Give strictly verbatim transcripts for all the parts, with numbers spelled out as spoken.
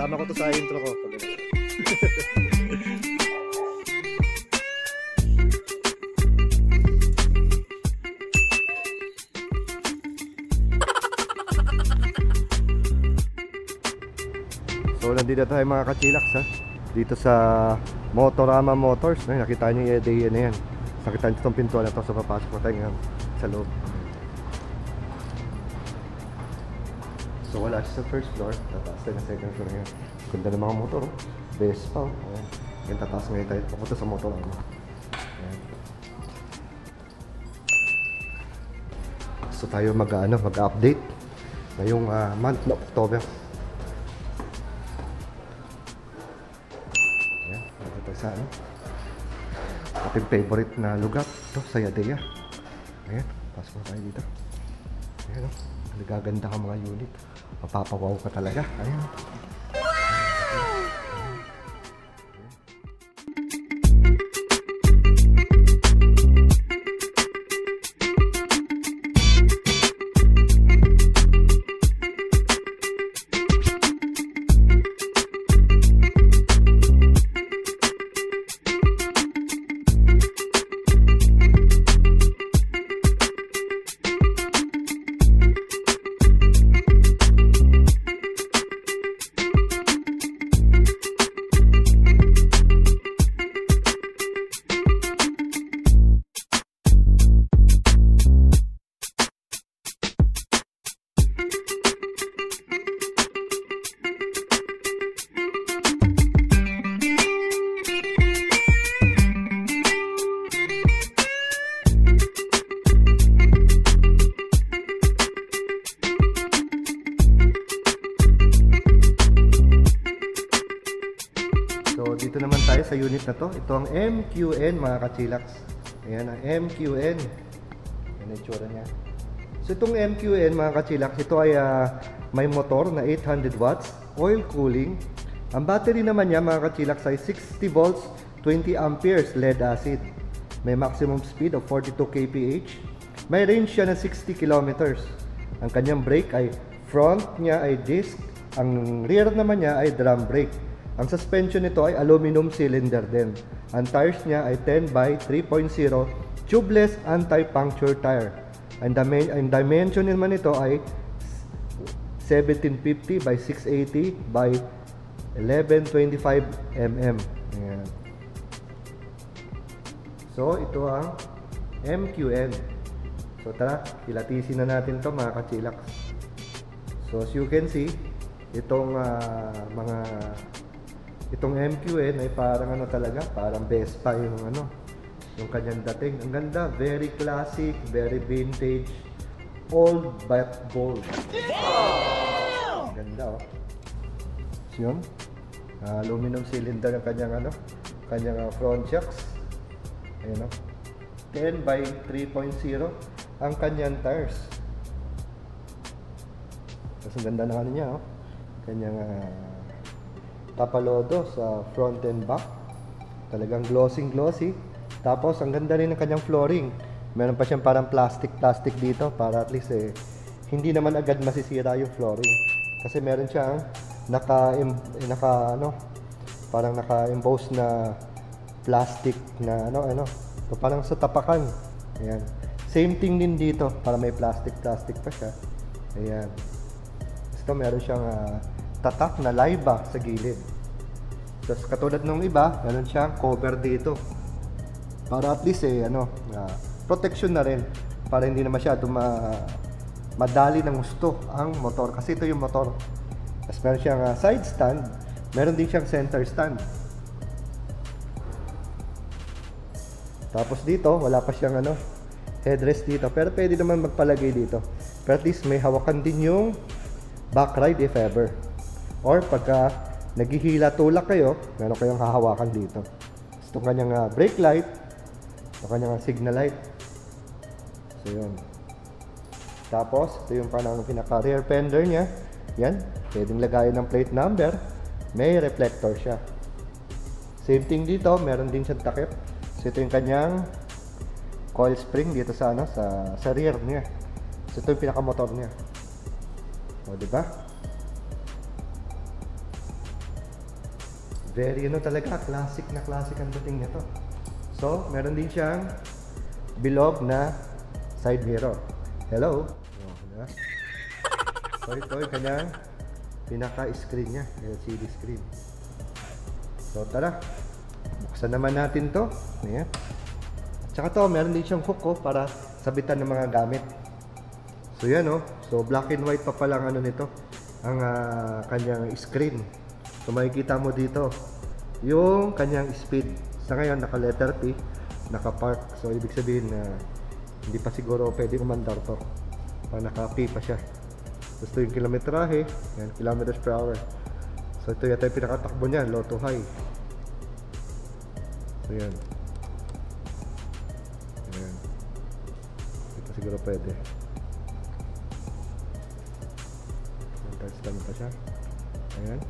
Sama ko to sa intro ko. So nandito tayo mga kachilaks ha. Dito sa Motorama Motors. Ay, nakita nyo yung E D I na yan. Nakita nyo itong pintuan na ito. So papasok na tayo ngayon sa loob. So wala siya sa first floor. Tataas tayo na second floor ngayon. Ganda ng mga motor. Oh. Best pa. Oh. Ayan. Yan, tataas ngayon tayo. Papunta sa Motorama. Ayan. So tayo mag, ano, mag-update ngayong uh, month na October. Ayan. Ito sa ano, ating favorite na lugar. Ito sa Yadea. Ayan. Pasok na tayo dito. Ayan o. Oh. Nagaganda ka mga unit. Mapapawaw ka talaga. Ayan. So dito naman tayo sa unit na to. Ito ang M Q N mga kachilaks. Ayan ang M Q N. Ayan ang itsura niya. So itong M Q N mga kachilaks, ito ay uh, may motor na eight hundred watts, oil cooling. Ang battery naman niya mga kachilaks ay sixty volts, twenty amperes lead acid. May maximum speed of forty-two kilometers per hour. May range siya ng sixty kilometers. Ang kanyang brake ay front niya ay disc. Ang rear naman niya ay drum brake. Ang suspension nito ay aluminum cylinder din. Ang tires niya ay ten by three point zero tubeless anti-puncture tire. Ang, ang dimension naman nito ay seventeen fifty by six eighty by eleven twenty-five millimeters. Ayan. So ito ang M Q N. So tara, kilatisin na natin to mga kachilaks. So as you can see, itong uh, mga itong M Q N ay parang ano talaga, parang Vespa yung ano, yung kanyang dating. Ang ganda, very classic, very vintage, old but gold. Ang ganda oh. So yun, uh, aluminum cylinder yung kanyang ano, kanyang uh, front shocks. Ayan oh. ten by three point zero ang kanyang tires. Tapos ang ganda na ano niya oh. Kanyang uh, tapalodo sa front and back. Talagang glossing glossy. Tapos ang ganda rin ng kanyang flooring. Meron pa siyang parang plastic plastic dito para at least eh hindi naman agad masisira yung flooring. Kasi meron siyang naka naka ano, parang naka-emboss na plastic na ano ano. So, parang sa tapakan. Ayan. Same thing din dito, para may plastic plastic pa siya. Ayan. Ito meron siyang uh, tatak na laiba sa gilid. Tapos katulad ng iba, meron siyang cover dito. Para at least eh, ano, uh, protection na rin. Para hindi na masyado ma madali ng gusto ang motor. Kasi ito yung motor. Tapos meron siyang uh, side stand. Meron din siyang center stand. Tapos dito, wala pa siyang ano, headrest dito. Pero pwede naman magpalagay dito. Pero at least may hawakan din yung back ride if ever. Or pagka naghihila tulak kayo, meron kayong hahawakan dito. Itong kanyang uh, brake light, itong kanyang uh, signal light. So yun. Tapos ito yung parang pinaka rear fender niya. Yan, pwedeng lagayan ng plate number. May reflector siya. Same thing dito, meron din siyang takip. So ito yung kanyang coil spring dito sa ano, sa sa rear niya. So ito yung pinaka motor niya. O, diba? Very ano talaga, classic na classic ang dating nito. So, meron din siyang bilog na side mirror. Hello? Oh, diba? So, ito yung kanyang pinaka-screen niya, L C D screen. So, tara. Buksan naman natin to. Ayan. Tsaka to, meron din siyang hook oh, para sabitan ng mga gamit. So, yan oh. So, black and white pa palang ano nito, ang uh, kanyang screen. So makikita mo dito yung kanyang speed. Sa ngayon naka letter P, naka park. So ibig sabihin na uh, hindi pa siguro pwede umandar to. Pag naka P pa siya. Gusto yung kilometrahe, yan, kilometers per hour. So ito yata yung pinakatakbo niya, low to high. So yan. Yan. Ito siguro pwede. Touchdown pa siya. Ayan.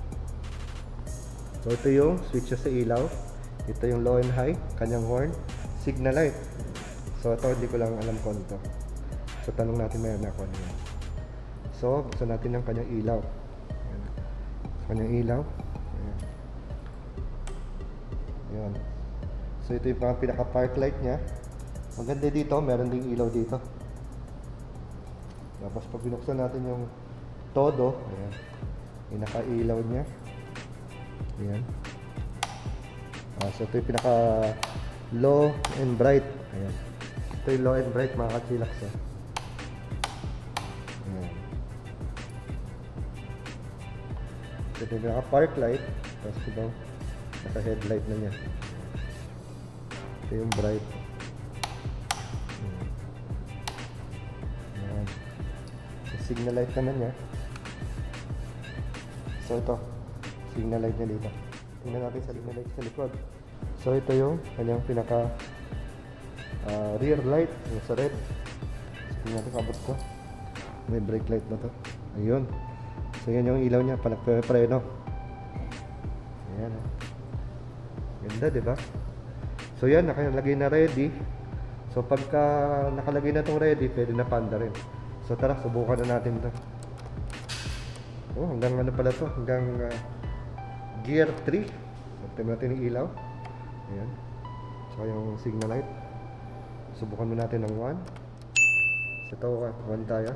So ito yung switch sa ilaw. Ito yung low and high, kanyang horn, signal light. So ito hindi ko lang alam kung ito. So tanong natin mayroon na kung ano yan. So buksan natin ang kanyang ilaw. Ayan. Kanyang ilaw. Ayan. Ayan. So ito yung pinaka park light niya. Maganda dito, meron ding ilaw dito. Tapos pag binuksan natin yung todo, ayan, yung naka-ilaw niya. Ayan. Ah, so ito yung pinaka low and bright. Ayan. Ito yung low and bright mga kachilax. Eh. Ayan. Ito yung pinaka park light. Tapos ito naka headlight na niya. Ito yung bright. Ayan. Ayan. So, signal light naman niya. So ito, signal light niya dito. Tingnan natin sa signal light sa likod. So ito yung kanyang pinaka uh, rear light, yung sa red. So, tingnan natin kabot ko. May brake light na to. Ayun. So yan yung ilaw niya, panagpe-preno. Ayan. Oh. Ganda, diba? So yan, nakalagay na ready. So pagka nakalagay na itong ready, pwede na panda rin. So tara, subukan na natin ito. Oh, hanggang ano pala to? Hanggang uh, gear three. Tignan natin yung ilaw. Ayan. Saka yung signal light. Subukan mo natin ng one. So ito, one tayo.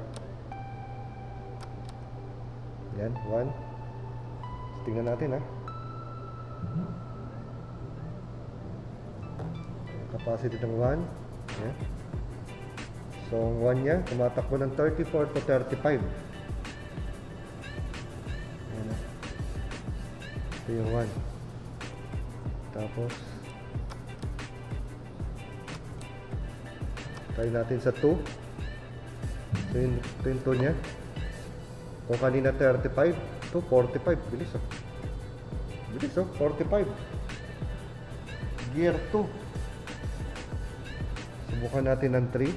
Ayan, one. So, tingnan natin ha. Capacity ng one. Ayan. So ang one niya, tumatakbo ng thirty-four to thirty-five. Ito yung one. Tapos try natin sa two. So yun, ito yung two nya. Kung kanina thirty-five to forty-five. Bilis oh. Bilis oh, forty-five. Gear two. Subukan natin ng three.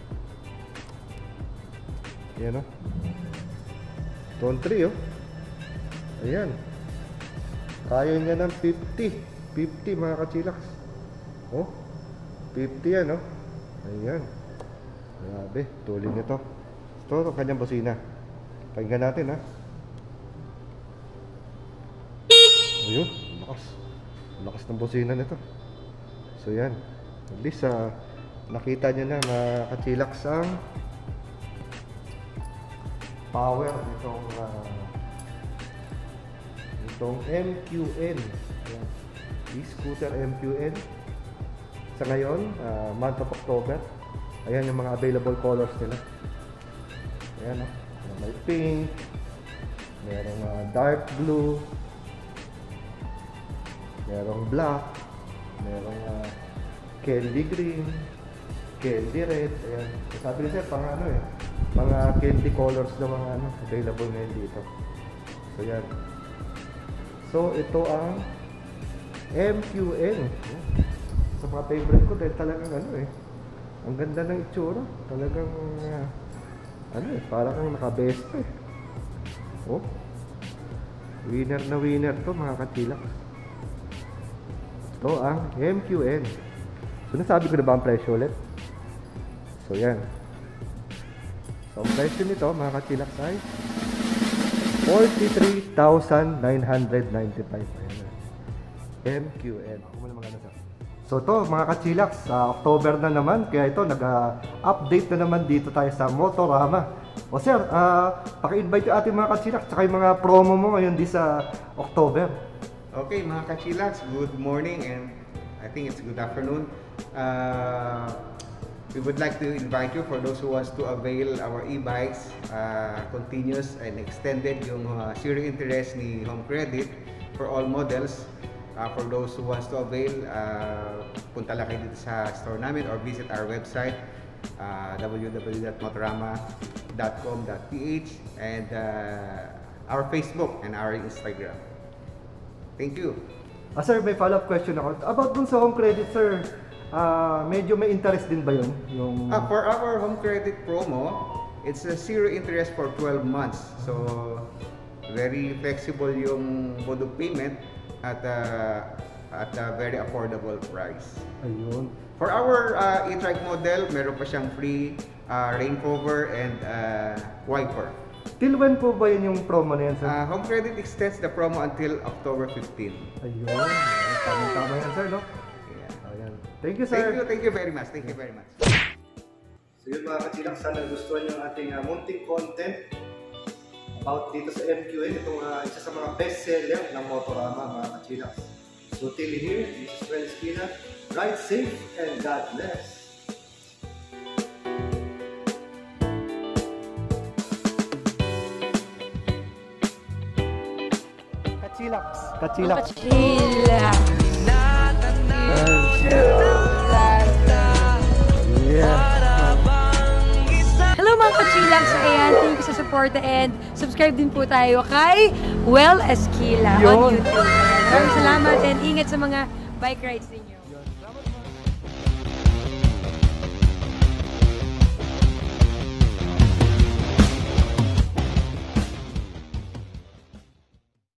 Ayan oh. Ito ang three oh. Ayan. Kaya niya ng fifty. fifty mga kachilax. Oh. fifty yan, oh. Ayan. Grabe. Tuloy nito. Ito, ito kanyang busina. Pakinggan natin, ha. Ayun. Lakas. Lakas ng busina nito. So, yan. At least, uh, nakita nyo na mga kachilax ang power nitong uh, itong M Q N. Ayan. E-scooter M Q N. Sa ngayon, uh, month of October. Ayan yung mga available colors nila. Ayan o. Oh. May pink. Merong uh, dark blue. Merong black. Merong uh, candy green. Candy red. Ayan. Sabi nila pang ano eh. Mga candy colors na mga ano, available ngayon dito. So yan. So ito ang M Q N. Sa mga favorite ko dahil talagang ano eh. Ang ganda ng itsura. Talagang uh, ano eh, parang kang naka-best eh. Oh. Winner na winner to mga katilak. Ito ang M Q N. So nasabi ko na ba ang presyo ulit? So yan. So ang presyo nito mga katilak ay forty-three thousand nine hundred ninety-five. Ayan. M Q N. So to mga kachilax, sa October na naman, kaya ito nag-update na naman dito tayo sa Motorama. O sir, uh, paki-invite yung ating mga kachilax tsaka yung mga promo mo ngayon di sa October. Okay mga kachilax, good morning and I think it's good afternoon. Uh, we would like to invite you for those who wants to avail our e-bikes, uh, continuous and extended yung uh, zero interest ni Home Credit for all models. Uh, for those who wants to avail, uh, punta lang kayo dito sa store namin or visit our website uh, w w w dot motorama dot com dot p h and uh, our Facebook and our Instagram. Thank you. Ah, sir, may follow-up question ako. About dun sa Home Credit, sir, uh, medyo may interest din ba yun? Yung... Uh, for our Home Credit promo, it's a zero interest for twelve months. So, very flexible yung mode of payment at a, at a very affordable price. Ayun. For our uh, e-trike model, meron pa siyang free uh, rain cover and uh, wiper. Till when po ba yun yung promo na yan, sir? Uh, Home Credit extends the promo until October fifteenth. Ayun. Tama-tama yan, sir, no? Yeah. Ayan. Thank you, sir. Thank you, thank you very much. Thank you very much. So yun mga kachilang, sana gustuhan yung ating uh, munting content about dito sa M Q N, itong uh, isa sa mga best-seller ng Motorama, mga kachilang. So till here, this is Fred Esquina. Ride safe and God bless. Kachilaks. Kachilaks. Kachilaks. Yeah. Hello mga kachilaks! Ayan, thank you sa support and subscribe din po tayo kay Well Esquila on Yun. YouTube. Ayan, maraming salamat and ingat sa mga bike rides ninyo.